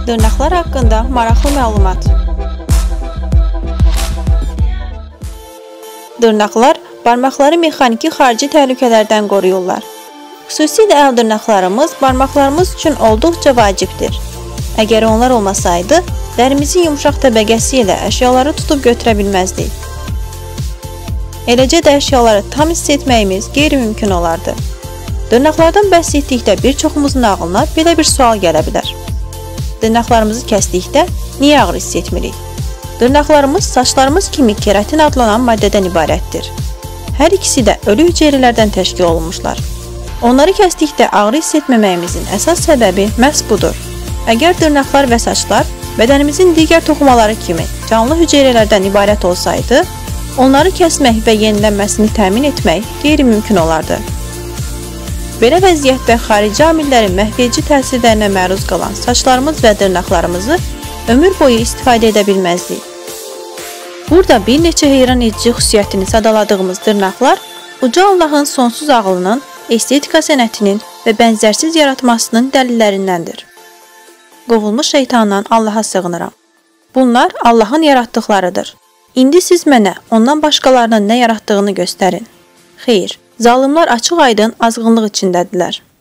Dırnaqlar haqqında maraqlı məlumat. Dırnaqlar barmaqları mexaniki xarici təhlükələrdən qoruyurlar. Xüsusilə əl dırnaqlarımız barmaqlarımız üçün olduqca vacibdir. Əgər onlar olmasaydı, dərimizin yumşaq təbəqəsi ilə əşyaları tutub götürə bilməzdik. Eləcə də əşyaları tam hiss etməyimiz qeyri-mümkün olardı. Dırnaqlardan bəhs etdikdə bir çoxumuzun ağlına belə bir sual gələ bilər. Dırnaqlarımızı kəsdikdə niyə ağrı hiss etmirik? Dırnaqlarımız saçlarımız kimi keratin adlanan maddədən ibarətdir. Hər ikisi də ölü hüceyrələrdən təşkil olunmuşlar. Onları kəsdikdə ağrı hiss etməməyimizin əsas səbəbi məhz budur. Əgər dırnaqlar və saçlar bədənimizin digər toxumaları kimi canlı hüceyrələrdən ibarət olsaydı, onları kəsmək və yenilənməsini təmin etmək qeyri-mümkün olardı. Belə vəziyyətdə xarici amillərin məhvedici təsirlərinə məruz qalan saçlarımız və dırnaqlarımızı ömür boyu istifadə edə bilməzdik. Burada bir neçə heyran edici xüsusiyyətini sadaladığımız dırnaqlar uca Allahın sonsuz ağlının, estetika sənətinin və bənzərsiz yaratmasının dəlillərindəndir. Qovulmuş şeytandan Allaha sığınıram. Bunlar Allahın yaratdıqlarıdır. İndi siz mənə ondan başqalarının nə yaratdığını göstərin. Xeyr, zalımlar açıq-aydın azğınlıq içindədirlər.